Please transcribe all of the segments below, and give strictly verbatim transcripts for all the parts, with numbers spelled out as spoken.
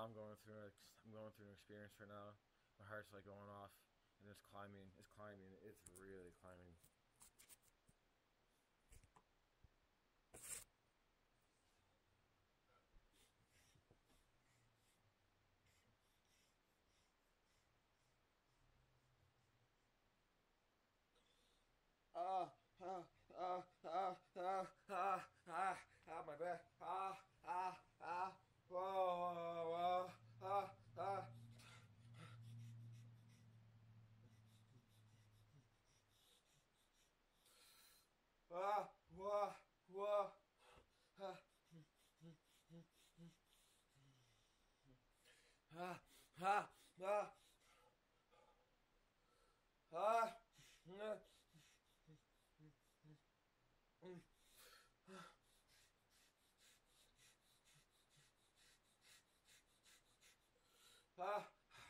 now I'm going through I'm going through an experience right now. My heart's like going off, and it's climbing. It's climbing. It's really climbing. Ah, ah, ah, ah, ah, ah, ah, ah, my back. Ah, ah, ah. Whoa, whoa, whoa. Ah, ah. Ah, whoa, whoa. Ah, ah, ah, ah, ah. Ah, ah.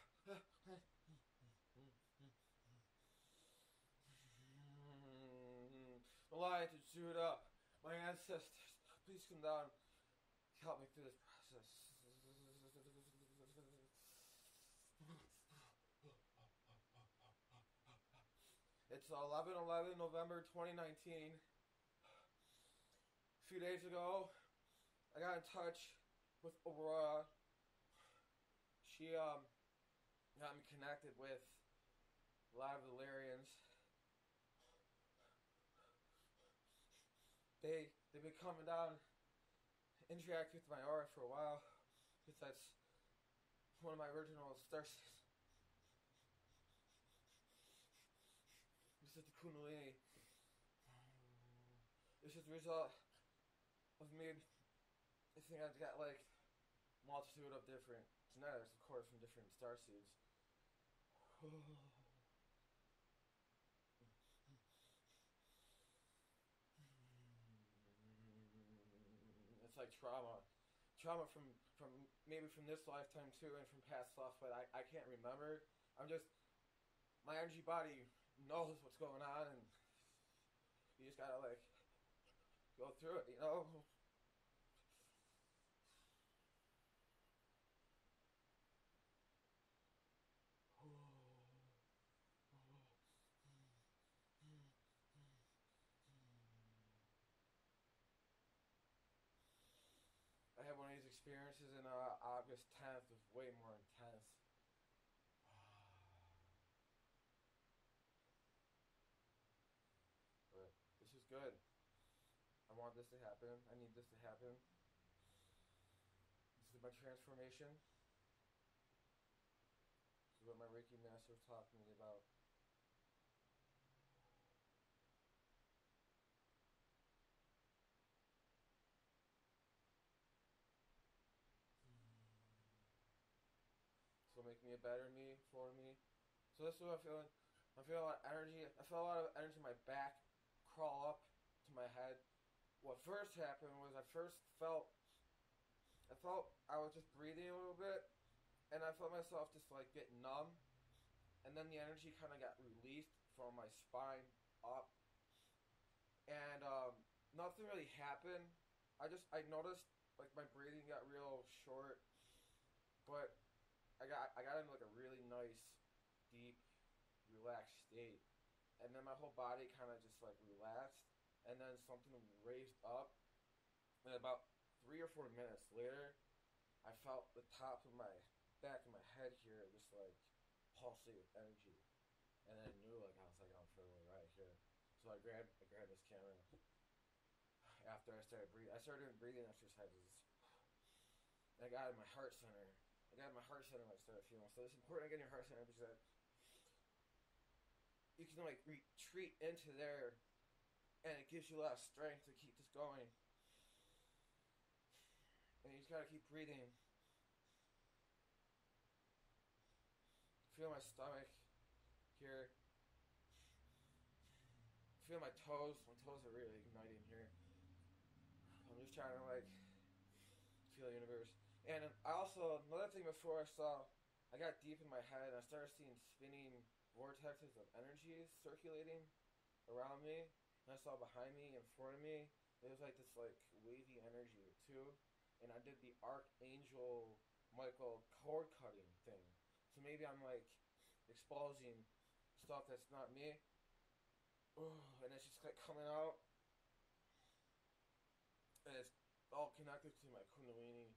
Light to shoot up. My ancestors, please come down. Help me through this process. It's eleven eleven November twenty nineteen. A few days ago, I got in touch with Aurora. She um got me connected with a lot of Valerians. They they've been coming down, interacting with my aura for a while, because that's one of my original star seeds. This is the Kundalini. This is the result of me. I think I've got like multitude of different genetics, of course, from different star seeds. It's like trauma, trauma from from maybe from this lifetime too, and from past stuff, but I I can't remember. I'm just my energy body knows what's going on, and you just gotta like go through it, you know. I had one of these experiences in uh, August tenth. It was way more intense. But this is good. I want this to happen. I need this to happen. This is my transformation. This is what my Reiki master was talking to me about. So make me a better me, for me. So this is what I'm feeling. I feel a lot of energy. I feel a lot of energy in my back crawl up to my head. What first happened was I first felt, I felt I was just breathing a little bit, and I felt myself just like get numb, and then the energy kind of got released from my spine up, and um, nothing really happened. I just I noticed like my breathing got real short, but I got I got into like a really nice, deep, relaxed state, and then my whole body kind of just like relaxed, and then something raised up, and about three or four minutes later, I felt the top of my back of my head here just like pulsate with energy, and then I knew like I was like I'm feeling right here. So I grabbed I grabbed this camera after I started breathing. I started doing breathing exercises. And I got in my heart center. I got in my heart center when I started feeling. So it's important to get in your heart center because that you can like retreat into there, and it gives you a lot of strength to keep this going. And you just gotta keep breathing. Feel my stomach here. Feel my toes. My toes are really igniting here. I'm just trying to like feel the universe. And I also another thing before I saw, I got deep in my head and I started seeing spinning vortexes of energy circulating around me. And I saw behind me, in front of me, there was like this like wavy energy too. And I did the archangel Michael cord cutting thing. So maybe I'm like exposing stuff that's not me, and it's just like coming out, and it's all connected to my Kundalini.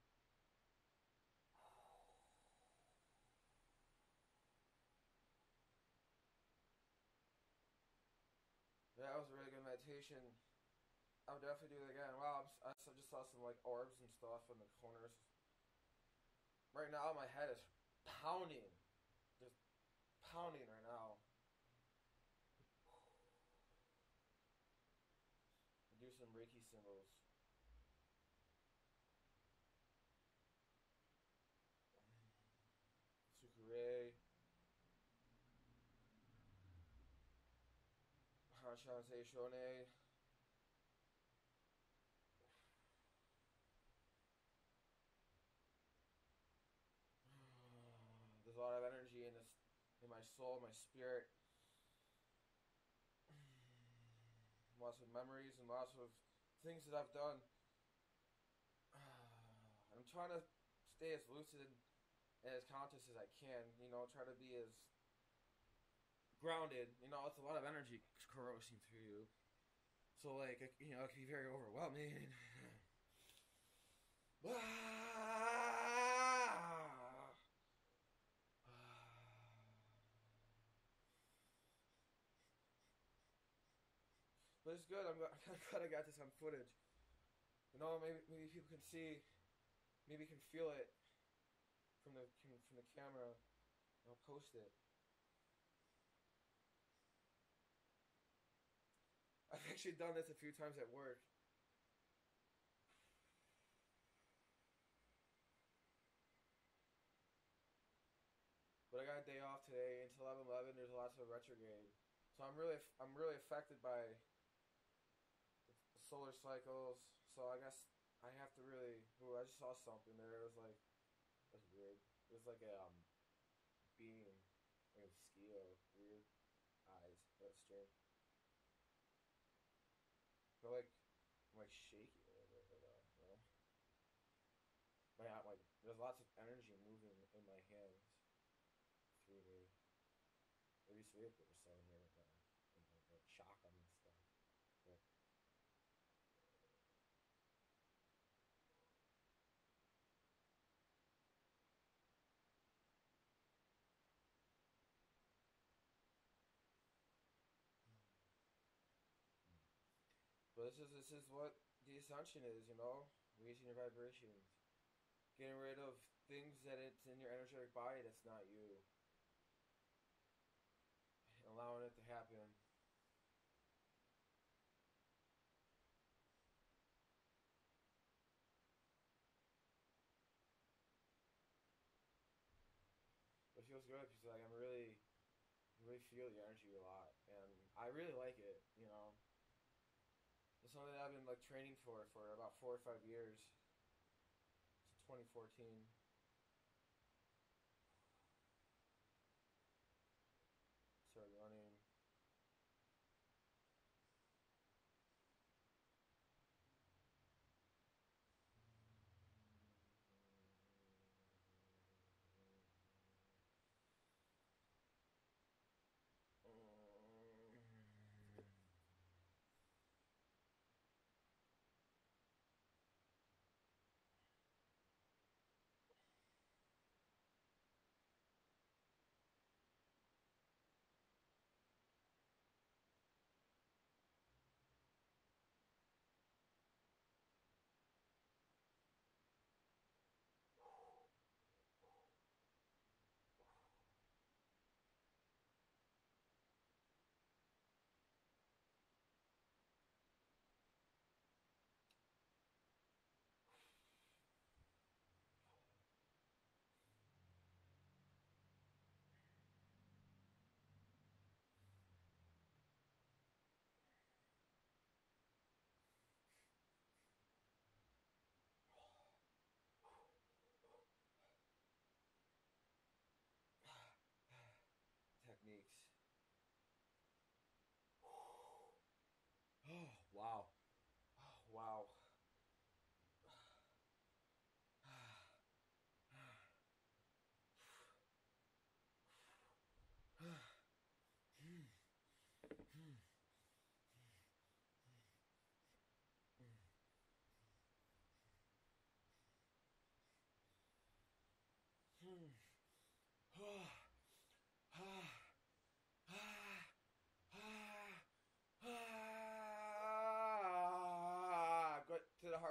Yeah, that was a really good meditation. I would definitely do it again. Wow, I'm, I just saw some like orbs and stuff in the corners. Right now, my head is pounding, just pounding right now. Do some Reiki symbols. Sukure, Hanshanse Shone. There's a lot of energy in this, in my soul, my spirit. Lots of memories and lots of things that I've done. I'm trying to stay as lucid and as conscious as I can. You know, try to be as grounded. You know, it's a lot of energy corrosing through you. So, like, you know, it can be very overwhelming. But it's good. I'm, I'm glad I got this on footage. You know, maybe maybe people can see, maybe can feel it from the from the camera. I'll post it. I've actually done this a few times at work. But I got a day off today until eleven eleven. There's lots of retrograde, so I'm really I'm really affected by the, the solar cycles. So I guess I have to really. Ooh, I just saw something there. It was like that's weird. It was like a um being like a mosquito. Weird eyes. That's strange. I feel like I'm like shaking a little bit right now. You know, my like there's lots of energy moving in my hands through me. Maybe sleep or something here right now. You know, like chakra and stuff. But but this is this is what the ascension is. You know, raising your vibrations, getting rid of things that it's in your energetic body that's not you, and allowing it to happen. But it feels good because like I'm really, I really feel the energy a lot, and I really like it. You know, it's something that I've been like training for for about four or five years. Since twenty fourteen. Started running.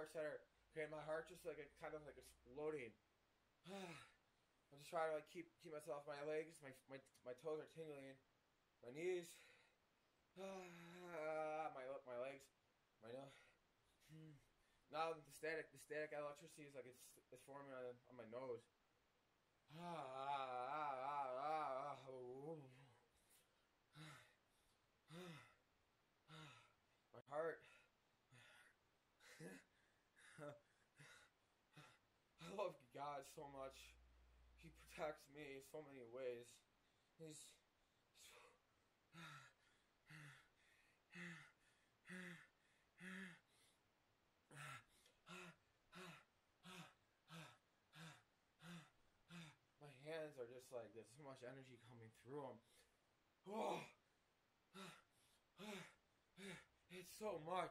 heart center. Okay, my heart just like it kind of like exploding. I'm just trying to like keep keep myself. My legs, my my my toes are tingling. My knees, my my legs, my nose. Now the static the static electricity is like it's it's forming on on my nose. My heart. I love God so much. He protects me in so many ways. He's my hands are just like there's so much energy coming through them. Oh, it's so much.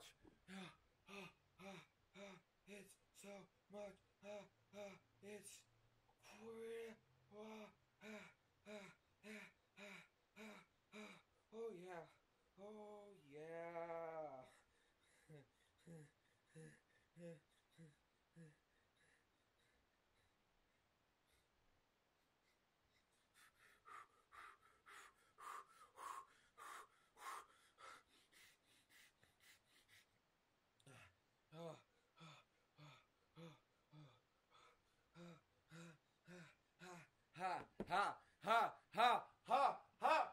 It's so much. It's oh yeah. Oh yeah. Ha ha ha ha ha ha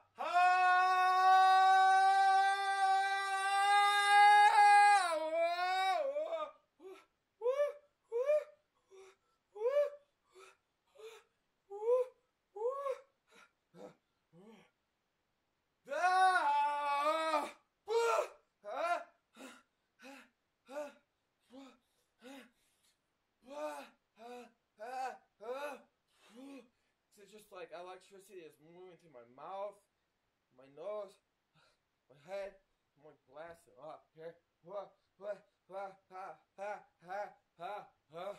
It's just like electricity is moving through my mouth, my nose, my head. I'm like blasting up here. What? What? Ha ha ha ha ha ha.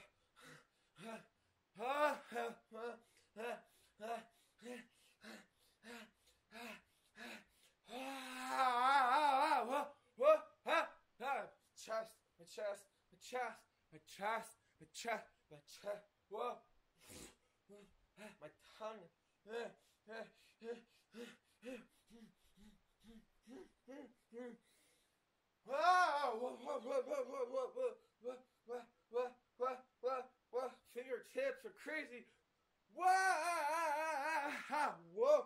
Chest, my chest, my chest, my chest, my chest, my chest. Whoa. My tongue. Fingertips are crazy. Whoa.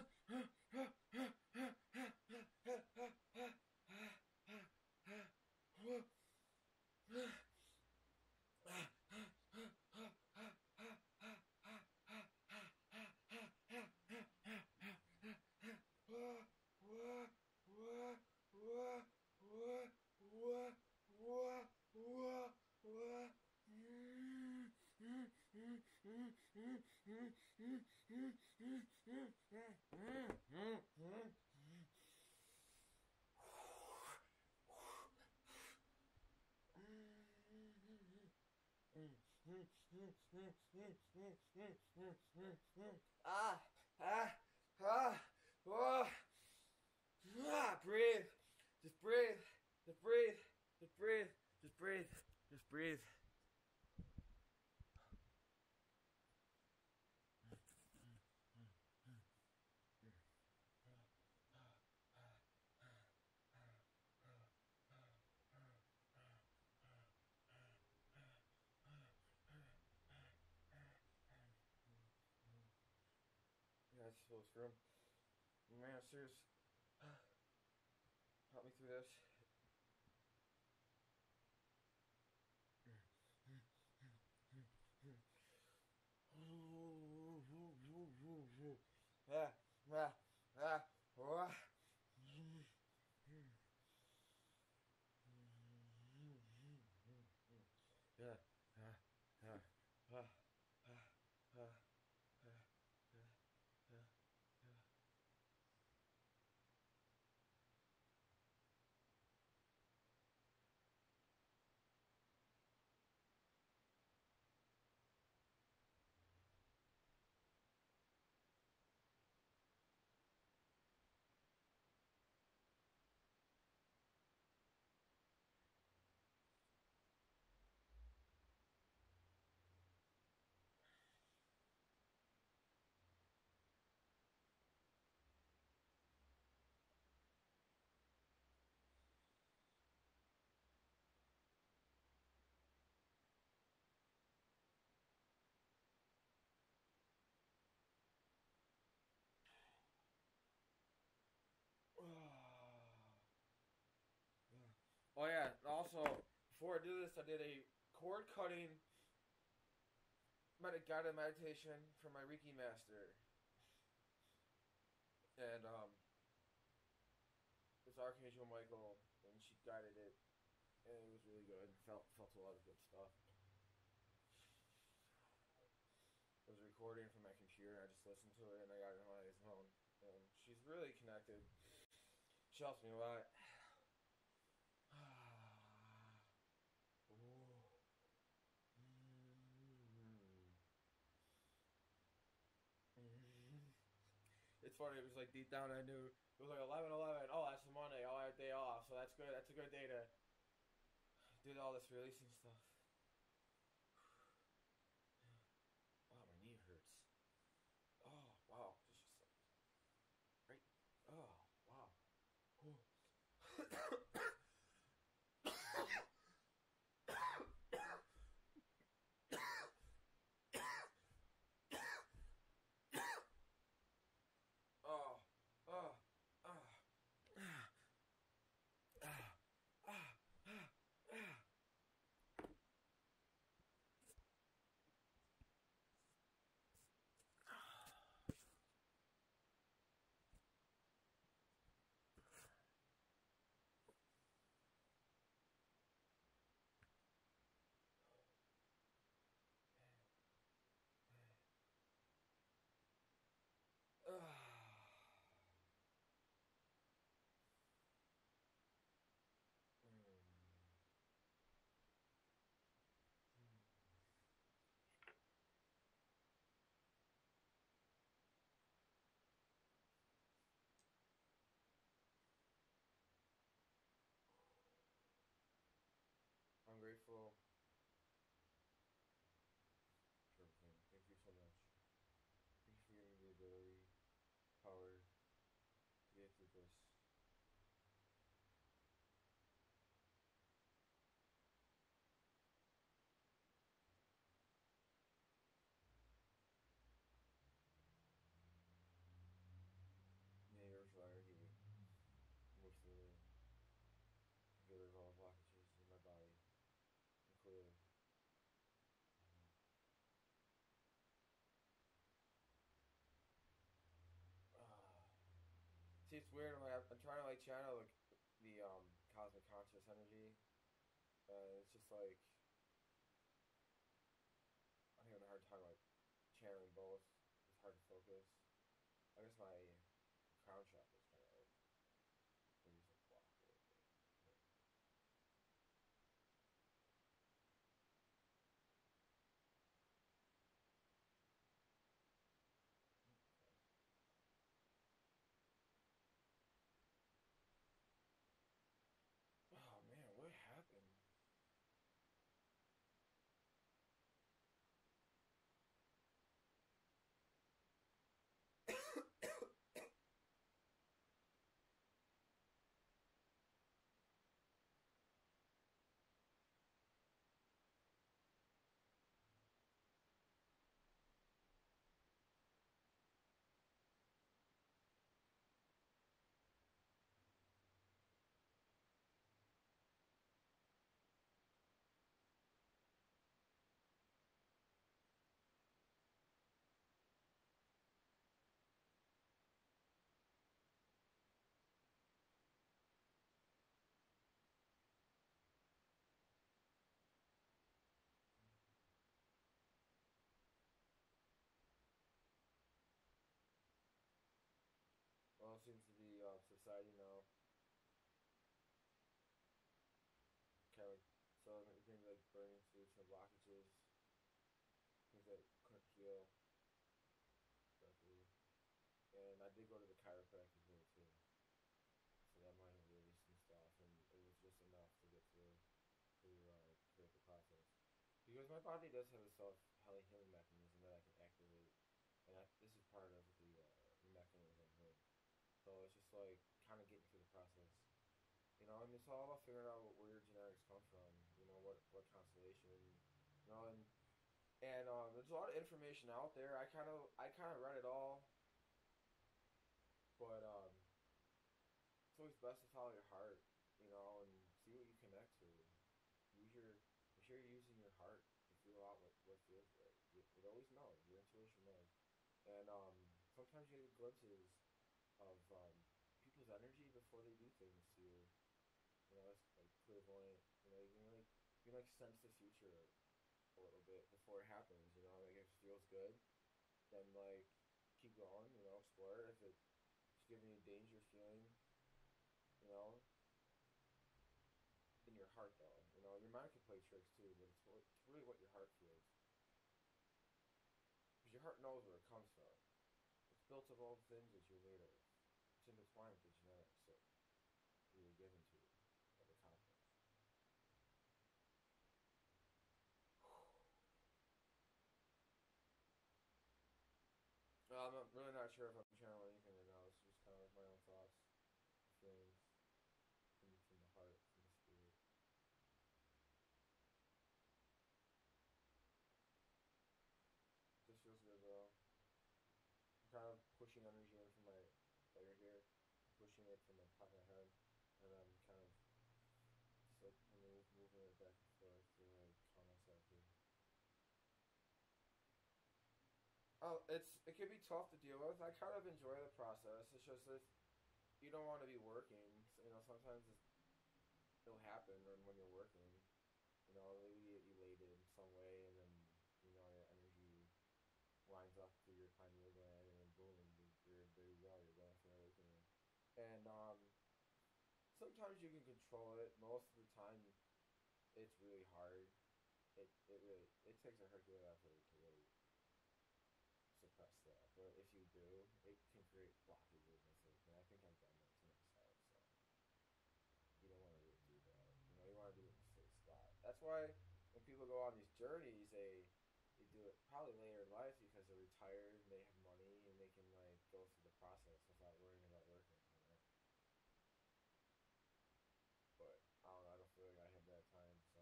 Ah, ah, ah, oh. Ah, breathe. Just breathe. Just breathe. Just breathe. Just breathe. Just breathe. Yeah, it's so screwed. Man, serious. Help me through this. Ah, ah, ah, ah. Yeah, ah, ah, ah, ah, ah. Oh yeah. Also, before I do this, I did a cord cutting med- guided meditation for my Reiki master, and um, it's Archangel Michael, and she guided it, and it was really good. Felt felt a lot of good stuff. It was a recording from my computer, and I just listened to it, and I got it on my phone. And she's really connected. She helps me a lot. It's funny. It was like deep down, I knew it was like eleven eleven. Oh, that's a Monday. Oh, I have a day off, so that's good. That's a good day to do all this releasing stuff. Oh, my knee hurts. Oh, wow. It's just like right. Oh, wow. Oh, oh, ah, ah, ah, ah, ah. I'm grateful for everything. Thank you so much. Thank you for giving me the ability, power to get through this. May universal energy move through and get rid of all the blockages in my body and clear. Ah. See, it's weird. I'm like, I'm trying to like channel like the um cosmic conscious energy, and it's just like I'm having a hard time like channeling both. It's hard to focus. I guess my crown chakra is kind of like maybe it's like blocked a little bit. But okay. Oh man, what happened? Well, it seems to be uh, subsiding now. Kind of like so maybe like burning through some blockages, things that couldn't heal correctly. And I did go to the chiropractor today too, so that might have released some stuff, and it was just enough to get through to uh, create the process. Because my body does have a self healing mechanism that I can activate, and I, this is part of the uh, mechanism here. So it's just like kind of getting through the process, you know. And it's all about figuring out where your genetics come from, you know, what what constellation, you know, and and um, there's a lot of information out there. I kind of I kind of read it all, but um, it's always best to follow your heart, you know, and see what you connect and um, sometimes you get glimpses of um, people's energy before they do things to you. You know, it's like clairvoyant. You know, you can like you can like sense the future a little bit before it happens. You know, like if it feels good, then like keep going. You know, explore it. If it's giving you a danger feeling, you know, in your heart though. You know, your mind can play tricks too, but it's what, it's really what your heart feels because your heart knows where it comes from. It's built of all the things that you're made of. It's intertwined with the genetics that you were given to by the cosmos. Well, I'm really not sure if I'm channeling anything right now. It's just kind of like my own thoughts, feelings from from the heart, from the spirit. This feels good though. I'm kind of pushing energy in from my layer here, pushing it from the top of my head, and I'm kind of just like move, moving it back and forth to like calm myself here. Oh, it's it can be tough to deal with. I kind of enjoy the process. It's just if you don't want to be working, you know, sometimes it's, it'll happen when, when you're working. You know, maybe you get elated in some way, and then you know your energy lines up to your pineal gland, and then boom, you're, you're there. You go. You're going for an awakening. And um, sometimes you can control it. Most of the time, it's really hard. It it really it takes a Herculean effort to really suppress that. But if you do, it can create blockages. I think, and I think I've done that to myself. So you don't want to do that. You know, you want to do it in a safe spot. That's why when people go on these journeys, they they do it probably later in life because they're retired and they have money and they can like go through the process without worrying about working. You know, but I don't know. I don't feel like I have that time. So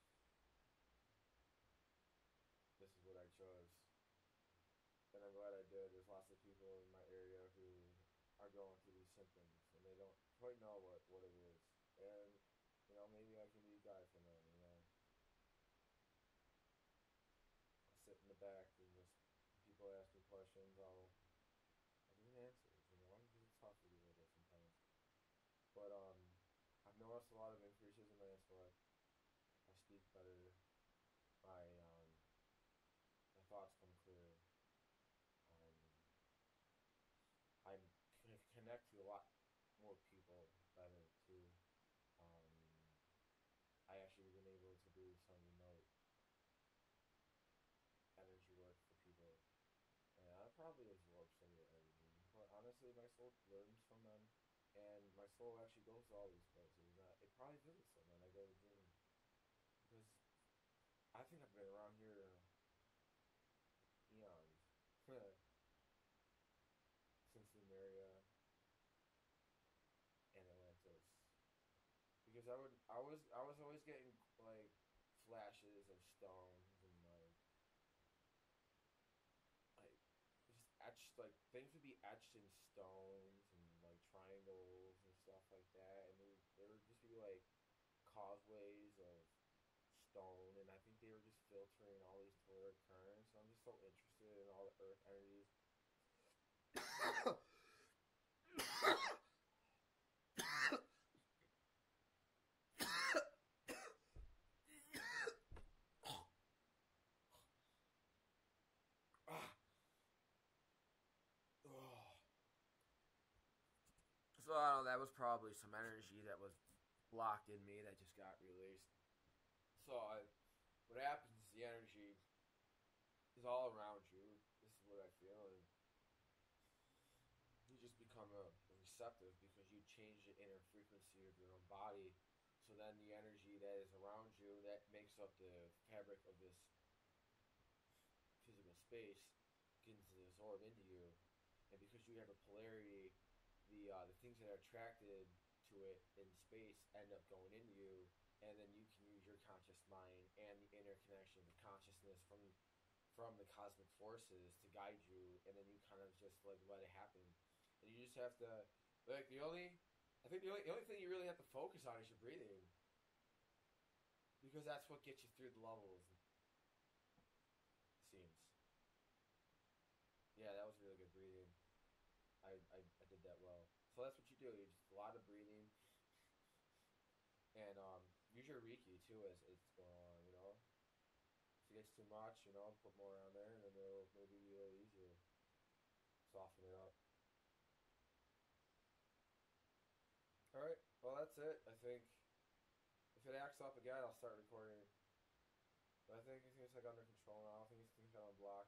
this is what I chose, and I'm glad I did. There's lots of people in my area who are going through these symptoms and they don't quite know what what it is, and you know maybe I can be a guide for them. You know, I'll sit in the back and just when people ask me questions, I'll I'll give them answers. You know, because it's tough to deal with it sometimes. But um, I've noticed a lot of increases in my intellect. I speak better. My um, my thoughts come clear. Um, I can connect to a lot more people better too. Um, I actually been able to do some remote energy work for people, and I probably absorb some of their energy. But honestly, my soul learns from them, and my soul actually goes to all these places. And I, it probably visits them when I go to dream because I think I've been around here eons since Lemuria and Atlantis. Because I would, I was, I was always getting like flashes of stones and like, like just etched, like things would be etched in stones and like triangles and stuff like that, and there, there would just be like causeways of stone, and I think they were just filtering all these telluric currents. So I'm just so interested in all the earth energies. So I don't know, that was probably some energy that was locked in me that just got released. So I, what happens is the energy is all around you. This is what I feel, and you just become a, a receptive because you change the inner frequency of your own body. So then the energy that is around you that makes up the fabric of this physical space begins to absorb into you, and because you have a polarity, the uh, the things that are attracted to it in space end up going into you, and then you can use your conscious mind and the interconnection of consciousness from from the cosmic forces to guide you, and then you kind of just like let it happen, and you just have to like the only I think the only, the only thing you really have to focus on is your breathing because that's what gets you through the levels. It seems. Yeah, that was the breathing, I, I, I did that well. So that's what you do. You just a lot of breathing, and um, use your Reiki too as as it's going along. You know, if it gets too much, you know, put more on there, and then it'll maybe be a little easier. Soften it up. All right. Well, that's it. I think if it acts up again, I'll start recording. But I think I think it's like under control now. I think it's kind of blocked.